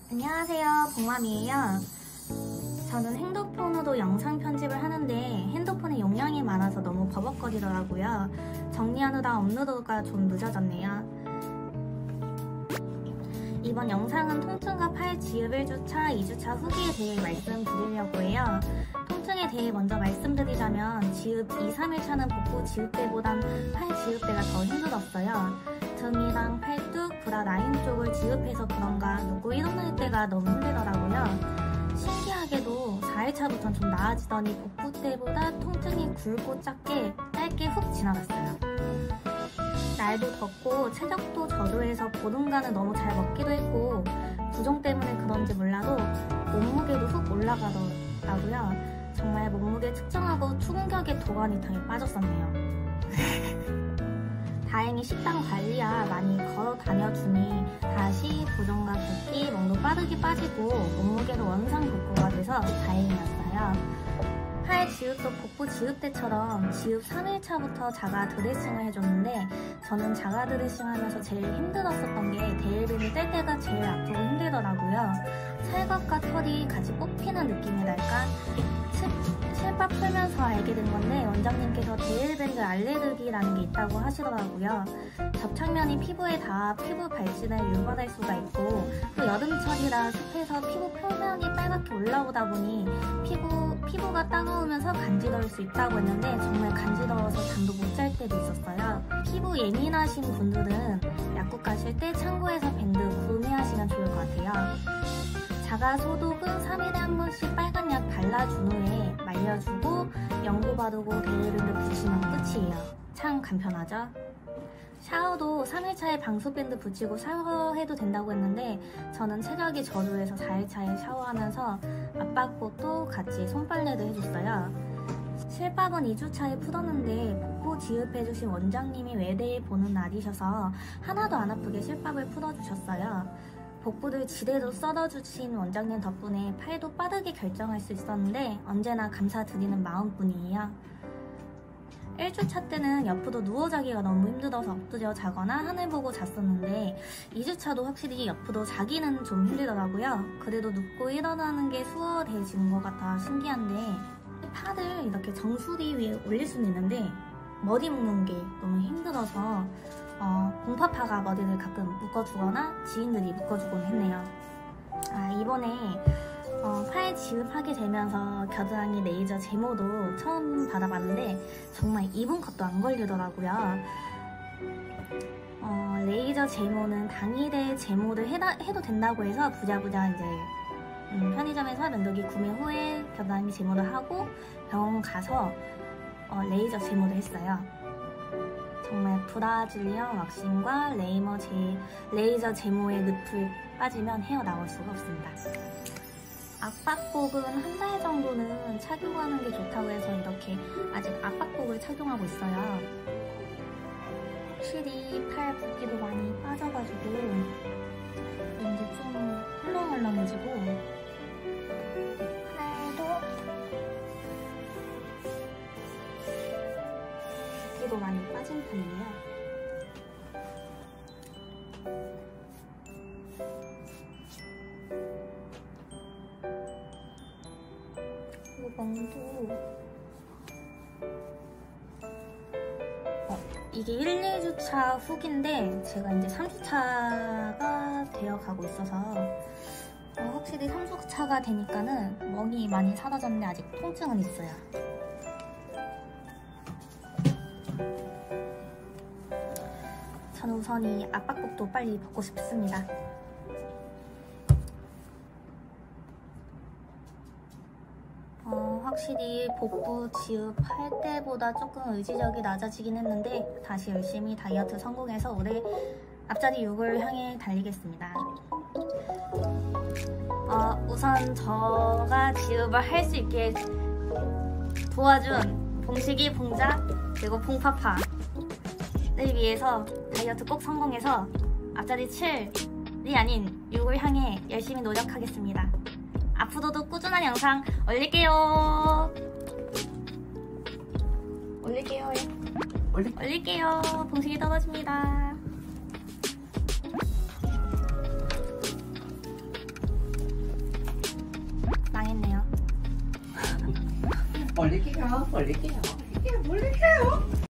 안녕하세요, 복맘이에요. 저는 핸드폰으로 영상 편집을 하는데 핸드폰에 용량이 많아서 너무 버벅거리더라고요. 정리하느라 업로드가 좀 늦어졌네요. 이번 영상은 통증과 팔 지읍 1주차, 2주차 후기에 대해 말씀드리려고 해요. 통증에 대해 먼저 말씀드리자면 지읍 2, 3일차는 복부 지읍 때보단 팔 지읍 때가 더 힘들었어요. 등이랑 팔뚝, 브라 라인 쪽을 지읍해서 그런가 눕고 일어날 때가 너무 힘들더라고요. 신기하게도 4일차부터는 좀 나아지더니 복부 때보다 통증이 굵고 짧게 훅 지나갔어요. 날도 덥고 체력도 저조해서 보름간은 너무 잘 먹기도 했고 부종 때문에 그런지 몰라도 몸무게도 훅 올라가더라고요. 정말 몸무게 측정하고 충격에 도가니탕에 빠졌었네요. 다행히 식단 관리야 많이 걸어 다녀주니 다시 부종과 붓기, 몸도 빠르게 빠지고 몸무게도 원상 복구가 돼서 다행이었어요. 팔 지읍도 복부 지읍 때처럼 지읍 3일차부터 자가 드레싱을 해줬는데 저는 자가 드레싱 하면서 제일 힘들었었던 게 데일밴드 뗄 때가 제일 아프고 힘들더라고요. 살갑과 털이 같이 뽑히는 느낌이랄까? 실밥 풀면서 알게 된 건데 원장님께서 데일밴드 알레르기라는 게 있다고 하시더라고요. 접착면이 피부에 닿아 피부 발진을 유발할 수가 있고 또 여름철이라 습해서 피부 표면이 빨갛게 올라오다 보니 피부가 따가우면서 간지러울 수 있다고 했는데 정말 간지러워서 잠도 못 잘 때도 있었어요. 피부 예민하신 분들은 약국 가실 때 창고에서 밴드 구매하시면 좋을 것 같아요. 자가 소독은 3일에 한 번씩 빨간 약 발라준 후에 말려주고 연고 바르고 데일밴드 붙이면 끝이에요. 참 간편하죠? 샤워도 3일차에 방수밴드 붙이고 샤워해도 된다고 했는데 저는 체력이 저조해서 4일차에 샤워하면서 압박복도 같이 손빨래도 해줬어요. 실밥은 2주차에 풀었는데 복부 지읍해주신 원장님이 외대에 보는 날이셔서 하나도 안 아프게 실밥을 풀어주셨어요. 복부를 지대로 썰어주신 원장님 덕분에 팔도 빠르게 결정할 수 있었는데 언제나 감사드리는 마음뿐이에요. 1주차 때는 옆으로 누워 자기가 너무 힘들어서 엎드려 자거나 하늘 보고 잤었는데 2주차도 확실히 옆으로 자기는 좀 힘들더라고요. 그래도 눕고 일어나는 게 수월해진 것 같아 신기한데 팔을 이렇게 정수리 위에 올릴 수는 있는데 머리 묶는 게 너무 힘들어서 공파파가 머리를 가끔 묶어주거나 지인들이 묶어주곤 했네요. 이번에 팔 지읍하게 되면서 겨드랑이 레이저 제모도 처음 받아봤는데 정말 2분 컷도 안 걸리더라고요. 레이저 제모는 당일에 제모를 해도 된다고 해서 부랴부랴 이제 편의점에서 면도기 구매 후에 겨드랑이 제모를 하고 병원 가서 레이저 제모를 했어요. 정말 브라질리언 왁싱과 레이저 제모의 늪을 빠지면 헤어나올 수가 없습니다. 압박복은 한 달 정도는 착용하는 게 좋다고 해서 이렇게 아직 압박복을 착용하고 있어요. 확실히 팔 붓기도 많이 빠져가지고 이제 좀 헐렁헐렁해지고 팔도 붓기도 많이 빠진 편이에요. 멍도 이게 1, 2주차 후기인데 제가 이제 3주차가 되어 가고 있어서 확실히 3주차가 되니까는 멍이 많이 사라졌는데 아직 통증은 있어요. 저는 우선 이 압박복도 빨리 벗고 싶습니다. 확실히 복부 지읍할 때보다 조금 의지력이 낮아지긴 했는데 다시 열심히 다이어트 성공해서 올해 앞자리 6을 향해 달리겠습니다. 우선 저가 지읍을 할 수 있게 도와준 봉식이, 봉자, 그리고 봉파파를 위해서 다이어트 꼭 성공해서 앞자리 7이 아닌 6을 향해 열심히 노력하겠습니다. 앞으로도 꾸준한 영상 올릴게요. 올릴게요. 봉식이 떨어집니다. 올릴게요. 올릴게요. 올릴게요. 올릴게요.